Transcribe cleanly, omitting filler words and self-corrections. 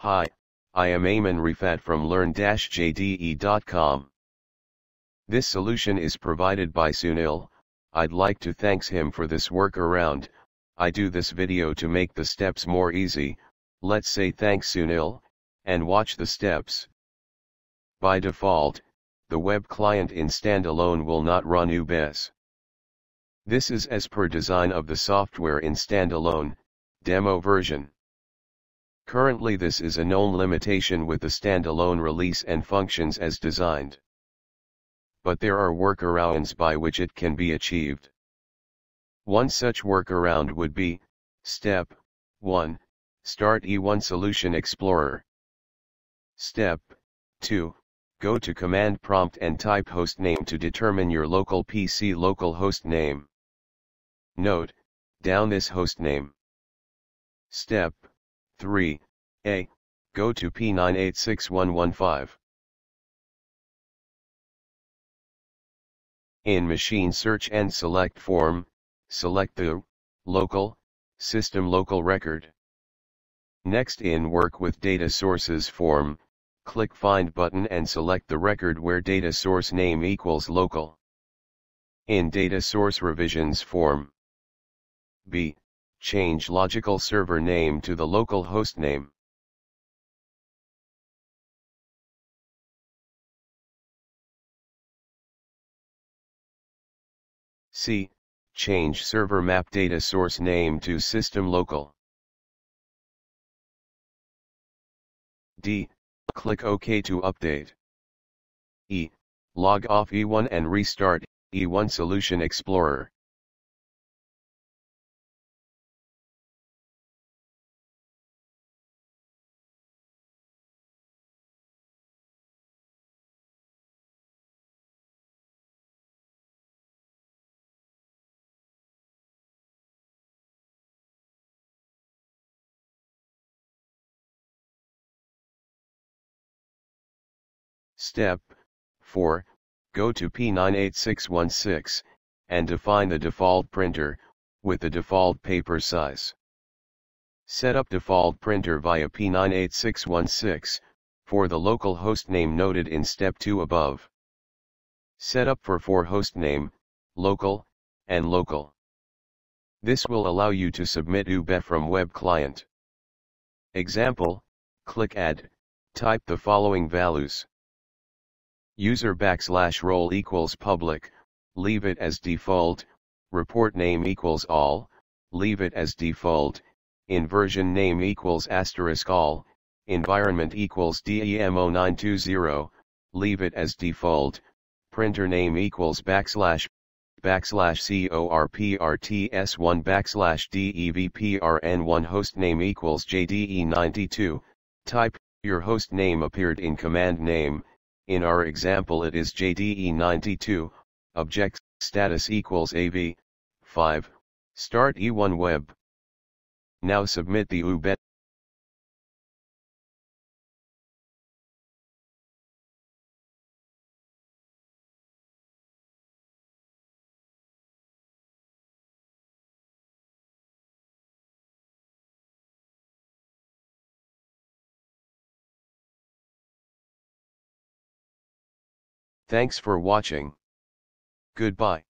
Hi, I am Ayman Rifat from learn-jde.com. This solution is provided by Sunil. I'd like to thank him for this workaround. I do this video to make the steps more easy. Let's say thanks Sunil, and watch the steps. By default, the web client in Standalone will not run UBS. This is as per design of the software in Standalone, demo version. Currently this is a known limitation with the Standalone release and functions as designed. But there are workarounds by which it can be achieved. One such workaround would be, Step 1, Start E1 Solution Explorer. Step 2, go to command prompt and type hostname to determine your local PC local host name. Note, down this hostname. Step 3, A, go to P986115. In machine search and select form, select the local system local record. Next in work with data sources form, click find button and select the record where data source name equals local. In data source revisions form, B, change logical server name to the local host name. C, change server map data source name to system local. D, click OK to update. E, log off E1 and restart E1 Solution Explorer. Step 4, go to P98616, and define the default printer, with the default paper size. Set up default printer via P98616, for the local hostname noted in Step 2 above. Set up for hostname, local, and local. This will allow you to submit UBE from web client. Example, click Add, type the following values. User \role equals public, leave it as default, report name equals all, leave it as default, inversion name equals * all, environment equals DEM0920, leave it as default, printer name equals \\\corpRTS1 \DEVPRN1 hostname equals JDE92, type, your host name appeared in command name. In our example it is JDE92, object status equals AV, 5, start E1 web. Now submit the UBE. Thanks for watching. Goodbye.